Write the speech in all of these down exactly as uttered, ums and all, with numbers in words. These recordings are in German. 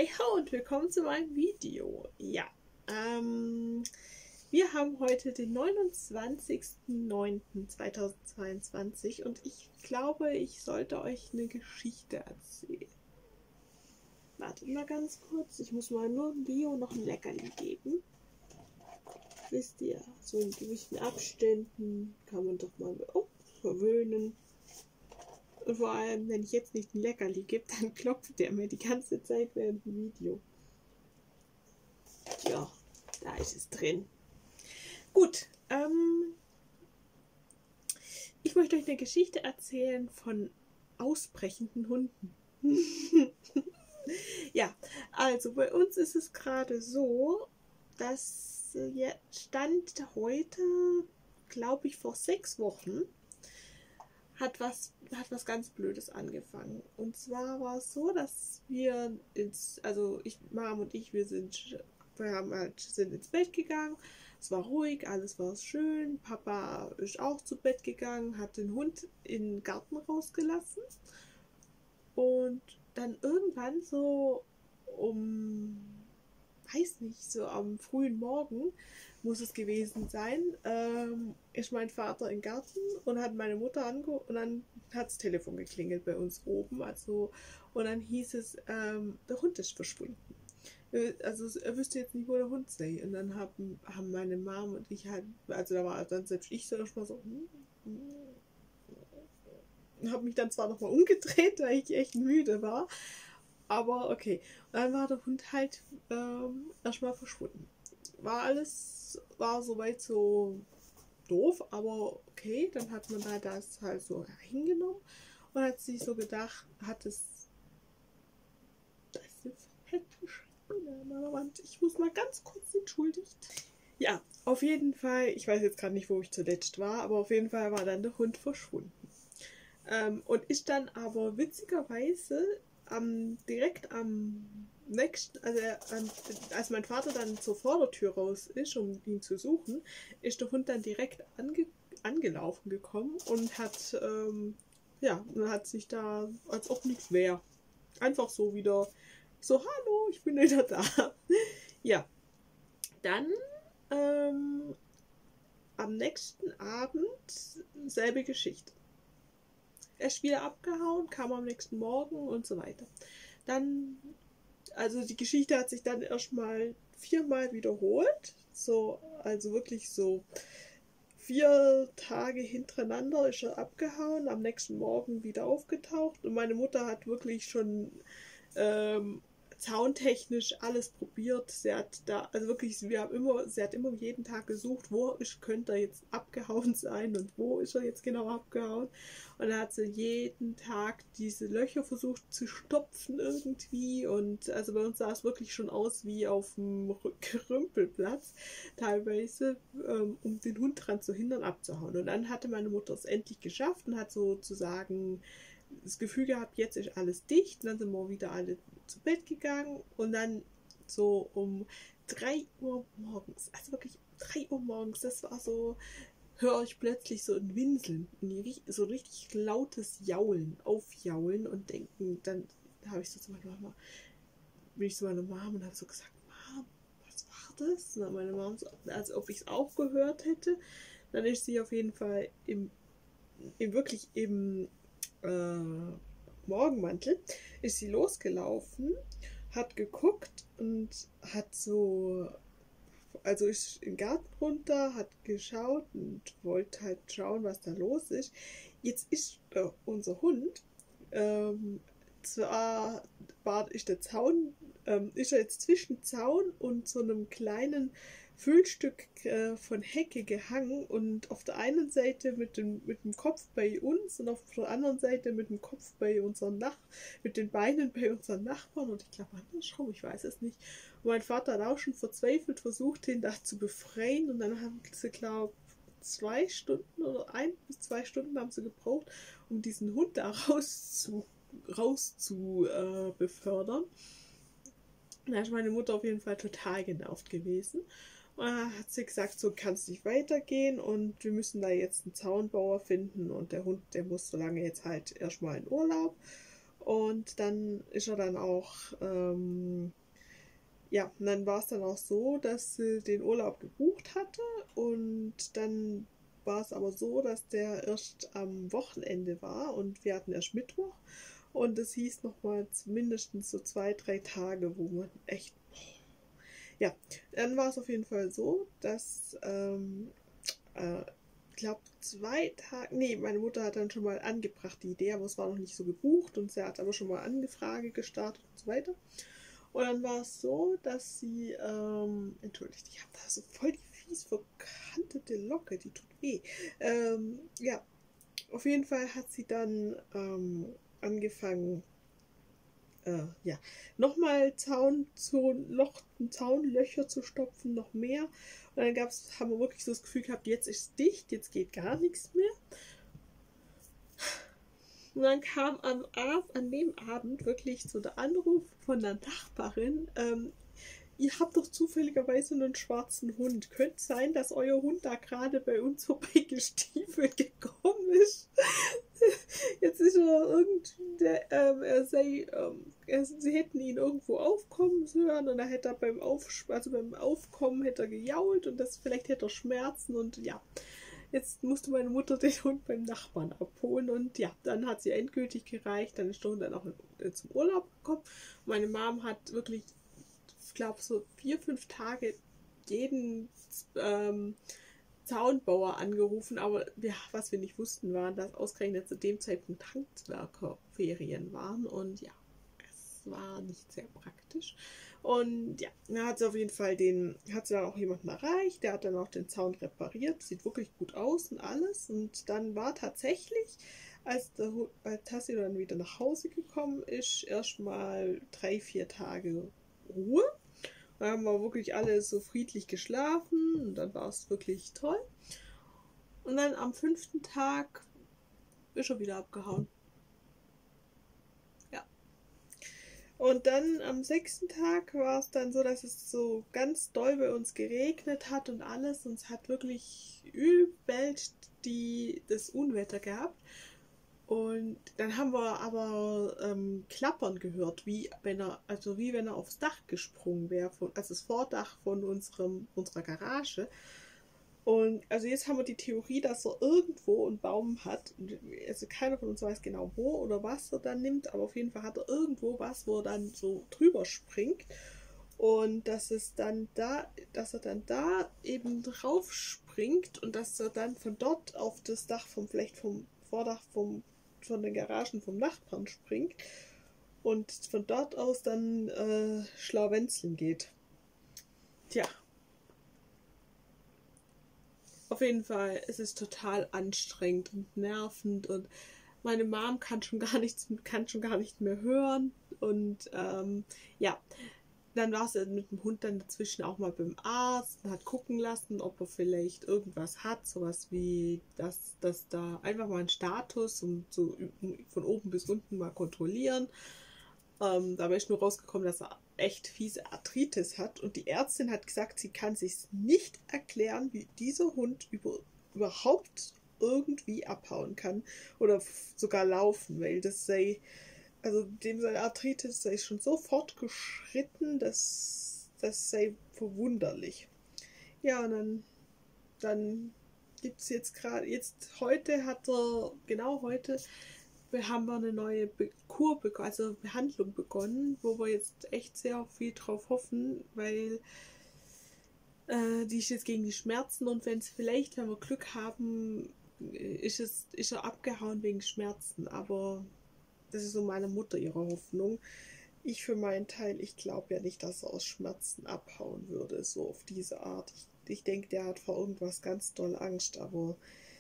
Hi ho und willkommen zu meinem Video. Ja, ähm, wir haben heute den neunundzwanzigsten neunten zweitausendzweiundzwanzig und ich glaube, ich sollte euch eine Geschichte erzählen. Wartet mal ganz kurz, ich muss mal nur Leo noch ein Leckerli geben. Wisst ihr, so in gewissen Abständen kann man doch mal oh, verwöhnen. Und vor allem, wenn ich jetzt nicht ein Leckerli gebe, dann klopft der mir die ganze Zeit während dem Video. Ja, da ist es drin. Gut, ähm, ich möchte euch eine Geschichte erzählen von ausbrechenden Hunden. Ja, also bei uns ist es gerade so, dass äh, Stand heute, glaube ich, vor sechs Wochen, hat was, hat was ganz Blödes angefangen. Und zwar war es so, dass wir ins, also ich, Mom und ich, wir sind, wir haben halt, sind ins Bett gegangen. Es war ruhig, alles war schön. Papa ist auch zu Bett gegangen, hat den Hund in den Garten rausgelassen. Und dann irgendwann so um, weiß nicht, so am frühen Morgen muss es gewesen sein, ähm, ist mein Vater im Garten und hat meine Mutter angerufen und dann hat das Telefon geklingelt bei uns oben. Also, und dann hieß es, ähm, der Hund ist verschwunden. Also er wüsste jetzt nicht, wo der Hund sei. Und dann haben, haben meine Mom und ich halt, also da war dann selbst ich so erstmal so, hm, hm, habe mich dann zwar nochmal umgedreht, weil ich echt müde war. Aber okay. Und dann war der Hund halt ähm, erstmal verschwunden. War alles, war soweit so doof, aber okay. Dann hat man da das halt so hingenommen und hat sich so gedacht, hat es. Da ist eine fette Spinne an meiner Wand. Ich muss mal ganz kurz entschuldigt. Ja, auf jeden Fall, ich weiß jetzt gerade nicht, wo ich zuletzt war, aber auf jeden Fall war dann der Hund verschwunden. Ähm, und ist dann aber witzigerweise am, direkt am nächsten, also ähm, als mein Vater dann zur Vordertür raus ist, um ihn zu suchen, ist der Hund dann direkt ange, angelaufen gekommen und hat, ähm, ja, hat sich da, als ob nichts wäre, einfach so wieder so, hallo, ich bin wieder da. Ja, dann ähm, am nächsten Abend selbe Geschichte. Er ist wieder abgehauen, kam am nächsten Morgen und so weiter. Dann, also die Geschichte hat sich dann erstmal viermal wiederholt. So, also wirklich so vier Tage hintereinander ist er abgehauen, am nächsten Morgen wieder aufgetaucht. Und meine Mutter hat wirklich schon ähm, zauntechnisch alles probiert. Sie hat da, also wirklich, wir haben immer, sie hat immer jeden Tag gesucht, wo ist, könnte er jetzt abgehauen sein und wo ist er jetzt genau abgehauen. Und dann hat sie jeden Tag diese Löcher versucht zu stopfen irgendwie. Und also bei uns sah es wirklich schon aus wie auf dem Krümpelplatz, teilweise, ähm, um den Hund dran zu hindern, abzuhauen. Und dann hatte meine Mutter es endlich geschafft und hat sozusagen das Gefühl gehabt, jetzt ist alles dicht. Und dann sind wir wieder alle zu Bett gegangen und dann so um drei Uhr morgens, also wirklich drei Uhr morgens, das war so, höre ich plötzlich so ein Winseln, so richtig lautes Jaulen, aufjaulen und denken, dann habe ich so zu meiner Mama, bin ich zu meiner Mom und habe so gesagt, Mom, was war das? Und dann meine Mom so, als ob ich es auch gehört hätte. Dann ist sie auf jeden Fall im, im wirklich im äh, Morgenmantel, ist sie losgelaufen, hat geguckt und hat so, also ist in den Garten runter, hat geschaut und wollte halt schauen, was da los ist. Jetzt ist äh, unser Hund, ähm, zwar war, ist der Zaun, ähm, ist er jetzt zwischen Zaun und so einem kleinen Füllstück äh, von Hecke gehangen und auf der einen Seite mit dem, mit dem Kopf bei uns und auf der anderen Seite mit dem Kopf bei unseren Nach mit den Beinen bei unseren Nachbarn und ich glaube andersrum, ich weiß es nicht. Und mein Vater hat auch schon verzweifelt versucht, ihn da zu befreien und dann haben sie, glaube ich, zwei Stunden oder ein bis zwei Stunden haben sie gebraucht, um diesen Hund da raus zu, raus zu äh, befördern. Da ist meine Mutter auf jeden Fall total genervt gewesen. Und dann hat sie gesagt, so kann es nicht weitergehen und wir müssen da jetzt einen Zaunbauer finden und der Hund, der muss so lange jetzt halt erstmal in Urlaub. Und dann ist er dann auch, ähm, ja, und dann war es dann auch so, dass sie den Urlaub gebucht hatte und dann war es aber so, dass der erst am Wochenende war und wir hatten erst Mittwoch und es hieß nochmal mindestens so zwei, drei Tage, wo man echt, ja, dann war es auf jeden Fall so, dass, ähm, äh, ich glaube, zwei Tage, nee, meine Mutter hat dann schon mal angebracht die Idee, aber es war noch nicht so gebucht und sie hat aber schon mal Angefrage gestartet und so weiter. Und dann war es so, dass sie, ähm, entschuldigt, ich habe da so voll die fies verkantete Locke, die tut weh. Ähm, ja, auf jeden Fall hat sie dann ähm, angefangen, äh, ja, nochmal Zaun zu, noch Zaunlöcher zu stopfen, noch mehr. Und dann gab's, haben wir wirklich so das Gefühl gehabt, jetzt ist es dicht, jetzt geht gar nichts mehr. Und dann kam am Abend, an dem Abend wirklich so der Anruf von der Nachbarin, ähm, ihr habt doch zufälligerweise einen schwarzen Hund. Könnte sein, dass euer Hund da gerade bei uns vorbeigestiefelt gekommen ist. Jetzt ist er irgendwie, der, ähm, er sei, ähm, er, sie hätten ihn irgendwo aufkommen hören und er hätte er beim, Auf, also beim Aufkommen hätte er gejault und das, vielleicht hätte er Schmerzen und ja. Jetzt musste meine Mutter den Hund beim Nachbarn abholen und ja, dann hat sie endgültig gereicht. Dann ist der Hund dann auch zum Urlaub gekommen. Meine Mom hat wirklich, ich glaube, so vier, fünf Tage jeden ähm, Zaunbauer angerufen, aber ja, was wir nicht wussten, war, dass ausgerechnet zu dem Zeitpunkt Handwerkerferien waren und ja, es war nicht sehr praktisch. Und ja, da hat sie auf jeden Fall den, hat sie dann auch jemanden erreicht, der hat dann auch den Zaun repariert, sieht wirklich gut aus und alles. Und dann war tatsächlich, als der als Tassi dann wieder nach Hause gekommen ist, erstmal drei, vier Tage Ruhe. Da haben wir wirklich alle so friedlich geschlafen und dann war es wirklich toll. Und dann am fünften Tag ist er wieder abgehauen. Ja. Und dann am sechsten Tag war es dann so, dass es so ganz doll bei uns geregnet hat und alles. Und es hat wirklich übelst die, das Unwetter gehabt. Und dann haben wir aber ähm, Klappern gehört, wie wenn er, also wie wenn er aufs Dach gesprungen wäre, von, also das Vordach von unserem, unserer Garage. Und also jetzt haben wir die Theorie, dass er irgendwo einen Baum hat. Also keiner von uns weiß genau wo oder was er dann nimmt, aber auf jeden Fall hat er irgendwo was, wo er dann so drüber springt. Und dass es dann da, dass er dann da eben drauf springt und dass er dann von dort auf das Dach vom, vielleicht vom Vordach vom von den Garagen vom Nachbarn springt und von dort aus dann äh, schlawenzeln geht. Tja. Auf jeden Fall, es ist total anstrengend und nervend und meine Mom kann schon gar nichts, kann schon gar nicht mehr hören und ähm, ja, dann war sie mit dem Hund dann dazwischen auch mal beim Arzt und hat gucken lassen, ob er vielleicht irgendwas hat, sowas wie das, das da einfach mal einen Status und so von oben bis unten mal kontrollieren. Ähm, dabei ist nur rausgekommen, dass er echt fiese Arthritis hat und die Ärztin hat gesagt, sie kann sich nicht erklären, wie dieser Hund über, überhaupt irgendwie abhauen kann oder sogar laufen, weil das sei also dem seine Arthritis sei schon so fortgeschritten, dass das sei verwunderlich. Ja, und dann, dann gibt es jetzt gerade, jetzt heute hat er, genau heute, wir haben wir eine neue Be Kur, also Behandlung begonnen, wo wir jetzt echt sehr viel drauf hoffen, weil äh, die ist jetzt gegen die Schmerzen und wenn es vielleicht, wenn wir Glück haben, ist, es, ist er abgehauen wegen Schmerzen, aber das ist so meine Mutter ihre Hoffnung. Ich für meinen Teil, ich glaube ja nicht, dass er aus Schmerzen abhauen würde, so auf diese Art. Ich, ich denke, der hat vor irgendwas ganz doll Angst, aber,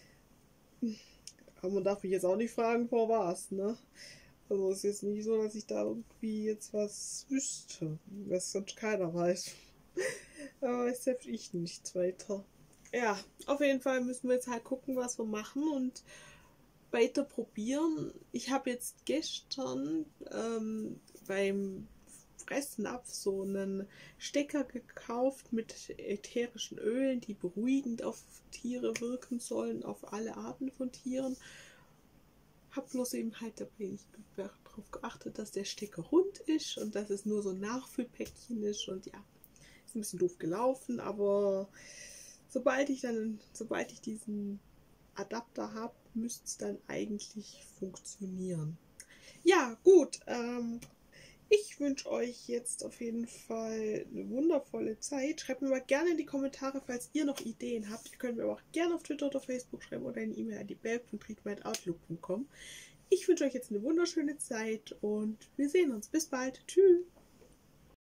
aber man darf mich jetzt auch nicht fragen, vor was, ne? Also es ist jetzt nicht so, dass ich da irgendwie jetzt was wüsste, was sonst keiner weiß. Aber weiß selbst ich nichts weiter. Ja, auf jeden Fall müssen wir jetzt halt gucken, was wir machen und weiter probieren. Ich habe jetzt gestern ähm, beim Fressnapf so einen Stecker gekauft mit ätherischen Ölen, die beruhigend auf Tiere wirken sollen, auf alle Arten von Tieren. Hab bloß eben halt dabei nicht darauf geachtet, dass der Stecker rund ist und dass es nur so ein Nachfüllpäckchen ist. Und ja, ist ein bisschen doof gelaufen, aber sobald ich dann, sobald ich diesen Adapter habe, müsste es dann eigentlich funktionieren. Ja, gut. Ähm, ich wünsche euch jetzt auf jeden Fall eine wundervolle Zeit. Schreibt mir mal gerne in die Kommentare, falls ihr noch Ideen habt. Ihr könnt mir aber auch gerne auf Twitter oder Facebook schreiben oder eine E-Mail an die bell punkt riedmeier at outlook punkt com. Ich wünsche euch jetzt eine wunderschöne Zeit und wir sehen uns. Bis bald. Tschüss.